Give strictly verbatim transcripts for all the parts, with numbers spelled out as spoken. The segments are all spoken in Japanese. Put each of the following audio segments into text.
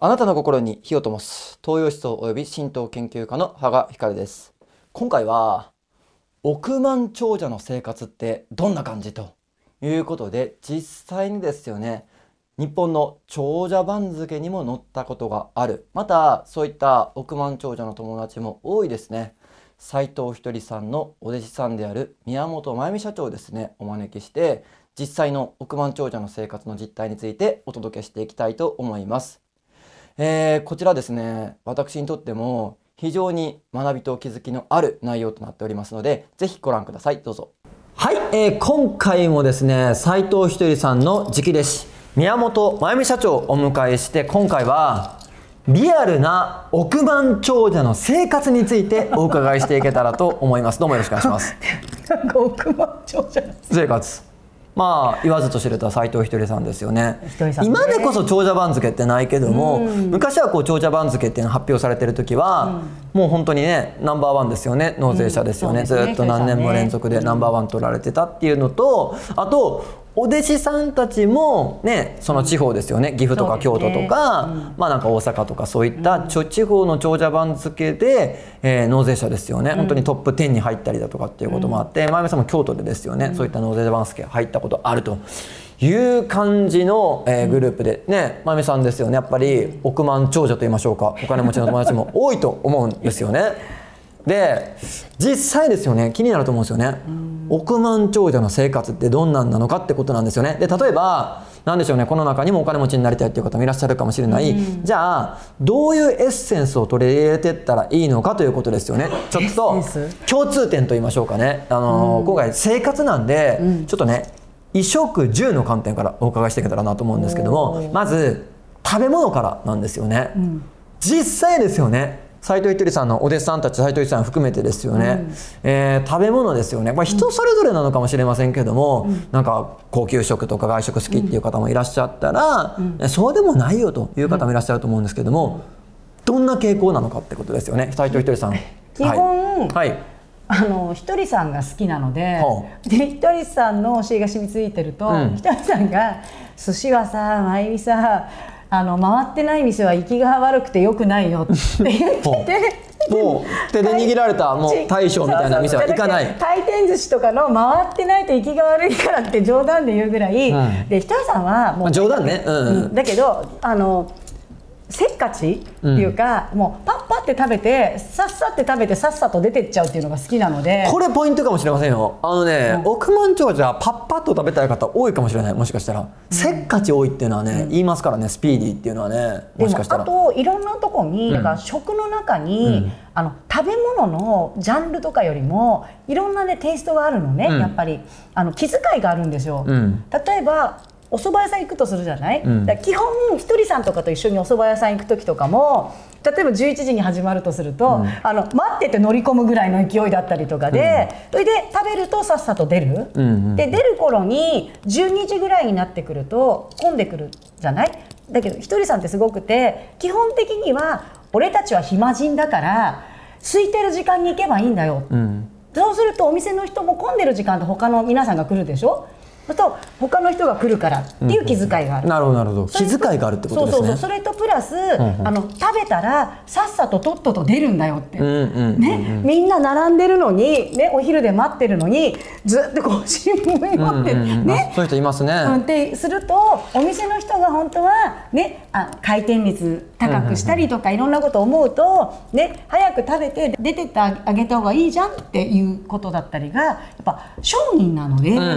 あなたの心に火を灯す東洋思想および神道研究家の羽賀光です。今回は億万長者の生活ってどんな感じということで、実際にですよね、日本の長者番付にも載ったことがある、またそういった億万長者の友達も多いですね。斉藤ひとりさんのお弟子さんである宮本真由美社長をですねお招きして、実際の億万長者の生活の実態についてお届けしていきたいと思います。えー、こちらですね、私にとっても非常に学びと気づきのある内容となっておりますので、ぜひご覧ください。どうぞ。はい、えー、今回もですね、斉藤ひとりさんの直弟子宮本真由美社長をお迎えして、今回はリアルな億万長者の生活についてお伺いしていけたらと思います。どうもよろしくお願いします。 なんか億万長者の生活、まあ言わずと知れた斉藤ひとりさんですよね。 さんね、 今でこそ長者番付ってないけども、昔はこう長者番付っていうの発表されてる時は、うん、もう本当にねナンバーワンですよね。納税者ですよね、うん、ずっと何年も連続でナンバーワン取られてたっていうのと、あとお弟子さんたちもね、その地方ですよね、岐阜とか京都とか、ね、うん、まあなんか大阪とかそういった地方の長者番付で、えー、納税者ですよね、うん、本当にトップじゅうに入ったりだとかっていうこともあって、真由美さんも京都でですよね、うん、そういった納税者番付入ったことあるという感じの、えー、グループでね、真由美さんですよね、やっぱり億万長者と言いましょうか、お金持ちの友達も多いと思うんですよね。で実際ですよね、気になると思うんですよね、うん、億万長者の生活ってどんなんなのかってことなんですよね。で例えばなんでしょうね、この中にもお金持ちになりたいっていう方もいらっしゃるかもしれない、うん、じゃあどういうエッセンスを取り入れていったらいいのかということですよね。ちょっと共通点と言いましょうかね、あのーうん、今回生活なんで、うん、ちょっとね衣食住の観点からお伺いしていけたらなと思うんですけども、まず食べ物からなんですよね、うん、実際ですよね、斉藤ひとりさんのお弟子さんたち、斉藤ひとりさん含めてですよね、うん、えー、食べ物ですよね、まあ、人それぞれなのかもしれませんけども、うん、なんか高級食とか外食好きっていう方もいらっしゃったら、うん、そうでもないよという方もいらっしゃると思うんですけども、どんな傾向なのかってことですよね、斉藤ひとりさん。 基本、 はいはい、 あのひとりさんが好きなので、はあ、でひとりさんの教えが染みついてると、うん、ひとりさんが寿司はさ、真由美さ、あの回ってない店は行きが悪くてよくないよって言っててもう手で握られたもう大将みたいな店は行かない。 回転寿司とかの回ってないと行きが悪いからって冗談で言うぐらい、うん、でひとりさんはもう、 まあ、冗談ね、うんうん、 だけどあのせっかちっていうか、うん、もうパッパって食べてさっさって食べてさっさと出てっちゃうっていうのが好きなので、 これポイントかもしれませんよ。あのね、うん、億万長者はパッパッと食べたい方多いかもしれない。もしかしたら、うん、せっかち多いっていうのはね、うん、言いますからね、スピーディーっていうのはね、もしかしたら。 でもあといろんなとこに、うん、だから食の中に、うん、あの食べ物のジャンルとかよりもいろんなねテイストがあるのね、うん、やっぱりあの気遣いがあるんですよ、うん、例えばお蕎麦屋さん行くとするじゃない、うん、だから基本ひとりさんとかと一緒にお蕎麦屋さん行く時とかも、例えばじゅういちじに始まるとすると、うん、あの待ってて乗り込むぐらいの勢いだったりとかで、うん、それで食べるとさっさと出る、うんうん、で出る頃にじゅうにじぐらいになってくると混んでくるじゃない。だけどひとりさんってすごくて、基本的には俺たちは暇人だから空いてる時間に行けばいいんだよ、うん、そうするとお店の人も混んでる時間と他の皆さんが来るでしょ。と他の人が来るからっていう気遣いがある、うん、 なるほどなるほど、気遣いがあるってことですね。 そうそうそう、それとプラス、うんうん、あの食べたらさっさととっとと出るんだよって、みんな並んでるのに、ね、お昼で待ってるのにずっとこう新聞持って、うんうん、ね、 そういう人いますね、 うん、ってするとお店の人が本当は、ね、あ回転率高くしたりとかいろんなことを思うと、ね、早く食べて出てってあげた方がいいじゃんっていうことだったりがやっぱ商人なので、うんうんうん、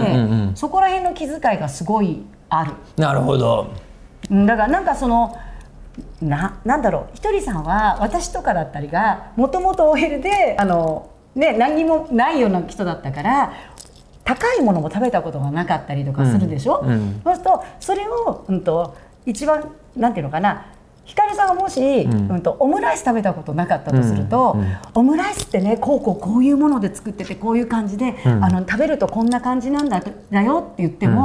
そこここら辺の気遣いがすごいある。 なるほど。 だからなんかその な, なんだろう、ひとりさんは私とかだったりがもともと オーエル であの、ね、何にもないような人だったから高いものも食べたことがなかったりとかするでしょ、うんうん、そうするとそれを、うん、と一番なんていうのかな、ひかるさんがもし、うんうん、とオムライス食べたことなかったとすると、うんうん、オムライスってねこうこうこういうもので作っててこういう感じで、うん、あの食べるとこんな感じなんだ、だよって言っても、うん、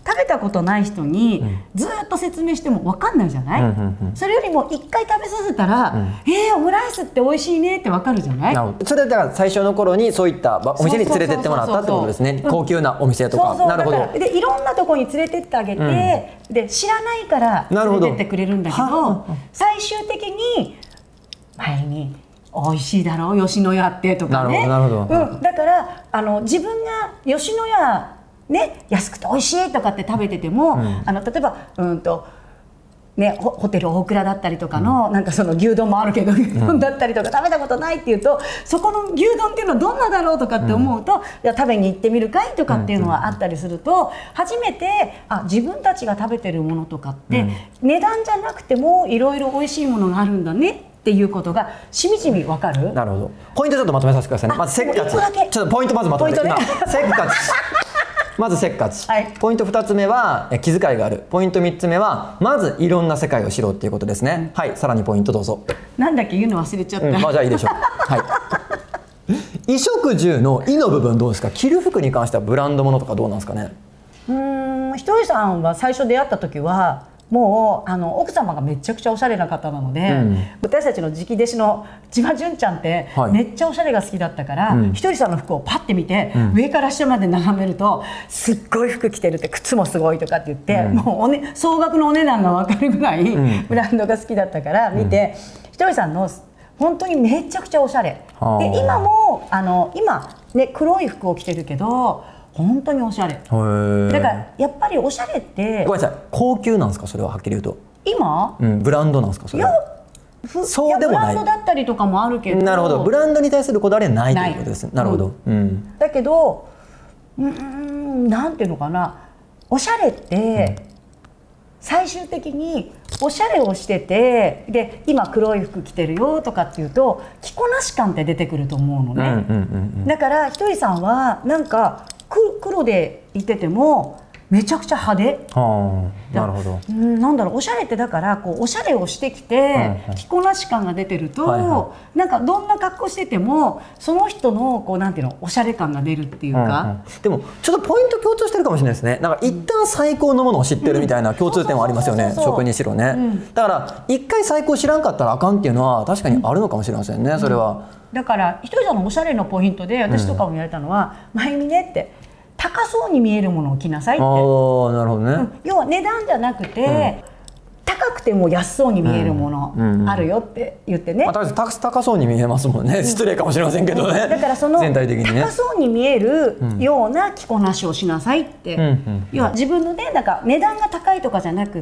食べたことない人にずっと説明しても分かんないじゃない、うんうんうん、それよりも一回食べさせたら、うん、えー、オムライスって美味しいねって分かるじゃない。 それだから最初の頃にそういったお店に連れてってもらったってことですね。高級なお店とか。 そうそう、なるほど。でいろんなとこに連れてってあげて、うん、で知らないから連れてってくれるんだけど、ど最終的に前に美味しいだろう吉野家ってとかね。なるほど、なるほど。うん、だからあの自分が吉野家ね、安くて美味しいとかって食べてても、うん、あの例えばうんと、ね、ホ, ホテル大倉だったりとかの、うん、なんかその牛丼もあるけど牛丼だったりとか食べたことないっていうと、そこの牛丼っていうのはどんなだろうとかって思うと、うん、いや食べに行ってみるかいとかっていうのはあったりすると、初めてあ自分たちが食べてるものとかって、うん、値段じゃなくてもいろいろ美味しいものがあるんだねっていうことがしみじみわかる。 なるほど。ポイントちょっとまとめさせてくださいね。まずせっかち。ちょっとポイントまずまとめて。ね、せっかち。まずせっかち、はい、ポイントふたつめは気遣いがある。ポイントみっつめはまずいろんな世界を知ろうっていうことですね、うん、はい。さらにポイントどうぞ。 なんだっけ言うの忘れちゃった、うん、 まあじゃあいいでしょうはい衣食住の衣の部分どうですか。着る服に関してはブランドものとかどうなんですかね。 うーん、ひとりさんは最初出会った時はもうあの奥様がめちゃくちゃおしゃれな方なので、うん、私たちの直弟子の千葉純ちゃんってめっちゃおしゃれが好きだったから、はい、ひとりさんの服をパッて見て、うん、上から下まで眺めるとすっごい服着てるって靴もすごいとかって言って、うん、もうお、ね、総額のお値段が分かるぐらい、うん、ブランドが好きだったから見て、うん、ひとりさんの本当にめちゃくちゃおしゃれで、今もあの今、ね、黒い服を着てるけど本当におしゃれだからやっぱりおしゃれってごめんなさい高級なんですか。それははっきり言うと今、 うん、ブランドなんですか。それは。いやそうでもない。 ブランドだったりとかもあるけど。 なるほど。ブランドに対するこだわりはないということです。なるほど、うんうん、 だけどうーんなんていうのかな、おしゃれって、うん、最終的におしゃれをしててで今黒い服着てるよとかっていうと着こなし感って出てくると思うのね。だからひとりさんはなんか黒でいててもめちゃくちゃ派手。 はあ、なるほど。 なんだろう、おしゃれってだからこうおしゃれをしてきて、うん、着こなし感が出てると、はいはい、なんかどんな格好しててもその人のこうなんていうのおしゃれ感が出るっていうか、うんうん、 でもちょっとポイント共通してるかもしれないですね。なんか一旦最高のものを知ってるみたいな共通点はありますよね。食にしろね、うん、だから一回最高知らんかったらあかんっていうのは確かにあるのかもしれませんね、うん、それは。 だからひとりさんのおしゃれのポイントで私とかも言われたのは、うん、まゆみねって高そうに見えるものを着なさいって。あー、なるほどね、うん、 要は値段じゃなくて、うん、高くても安そうに見えるものあるよって言ってね、 まあ、高そうに見えますもんね、うん、失礼かもしれませんけどね、うん、 だからその全体的にね高そうに見えるような着こなしをしなさいって、うん、要は自分のねなんか値段が高いとかじゃなくって、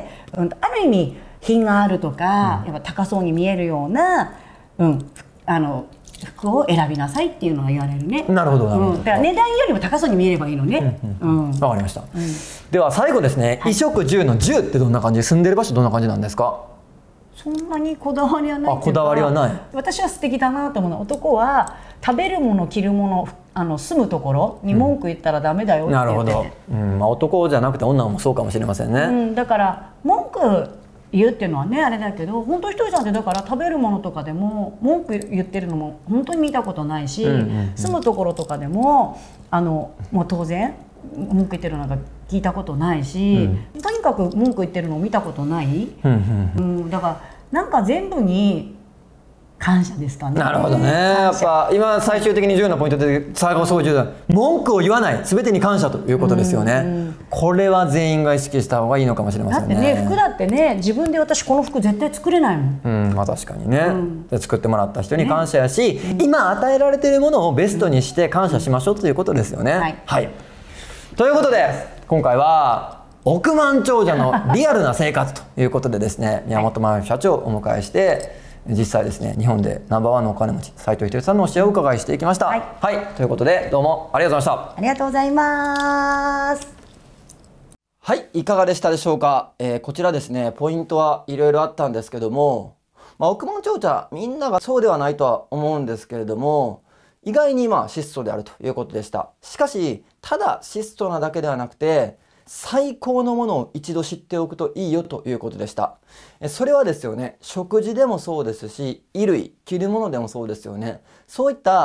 うん、ある意味品があるとか、うん、やっぱ高そうに見えるような、うん、あの服を選びなさいっていうのが言われるね。 なるほど、なるほど、 うん、だから値段よりも高そうに見えればいいのね。 わかりました、うん、では最後ですね、はい、衣食住の住ってどんな感じ、住んでる場所どんな感じなんですか。 そんなにこだわりはないっていうか、 あ、こだわりはない。 私は素敵だなと思うのは、男は食べるもの着るものあの住むところに文句言ったらダメだよって言って、うん、なるほど、うんまあ、 男じゃなくて女もそうかもしれませんね、 うん、だから文句言うっていうのはねあれだけど、本当ひとりさんってだから食べるものとかでも文句言ってるのも本当に見たことないし、うんうんうん、住むところとかでもあのもう当然文句言ってるのなんか聞いたことないし、うん、とにかく文句言ってるのを見たことない、うんうんうん、だからなんか全部に感謝ですかね。 なるほどね。やっぱ今最終的に重要なポイントで最後すごい重要だ。文句を言わない、全てに感謝ということですよね。うんうん、これは全員が意識した方がいいのかもしれませんね。 だってね、服だってね、自分で私この服絶対作れないもん。 うん、まあ確かにね。うん、で作ってもらった人に感謝やし、ね、うん、今与えられているものをベストにして感謝しましょうということですよね。はい、はい。ということで今回は億万長者のリアルな生活ということでですね、宮本真由社長をお迎えして。実際ですね、日本でナンバーワンのお金持ち斉藤ひとりさんの教えをお伺いしていきました。はい、はい、ということでどうもありがとうございました。 ありがとうございます。 はい、いかがでしたでしょうか。えー、こちらですね、ポイントはいろいろあったんですけども、まあ、億万長者みんながそうではないとは思うんですけれども、意外にまあ質素であるということでした。しかしただ質素なだけではなくて、最高のものを一度知っておくといいよということでした。それはですよね、食事でもそうですし、衣類、着るものでもそうですよね。そういった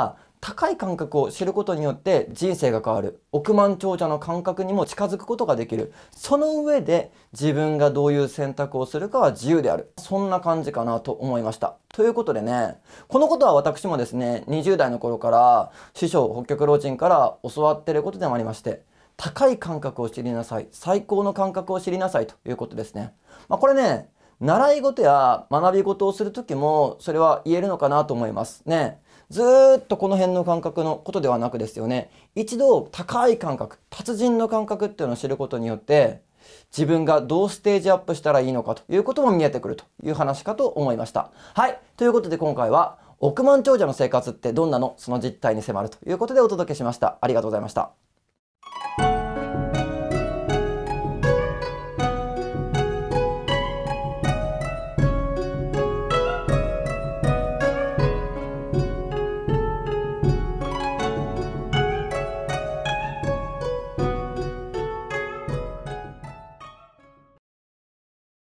高い感覚を知ることによって人生が変わる。億万長者の感覚にも近づくことができる。その上で自分がどういう選択をするかは自由である。そんな感じかなと思いました。ということでね、このことは私もですね、にじゅう代の頃から師匠、北極老人から教わっていることでもありまして、高い感覚を知りなさい。最高の感覚を知りなさいということですね。まあ、これね、習い事や学び事をするときもそれは言えるのかなと思いますね。ずーっとこの辺の感覚のことではなくですよね。一度高い感覚、達人の感覚っていうのを知ることによって、自分がどうステージアップしたらいいのかということも見えてくるという話かと思いました。はい。ということで今回は億万長者の生活ってどんなの？その実態に迫るということでお届けしました。ありがとうございました。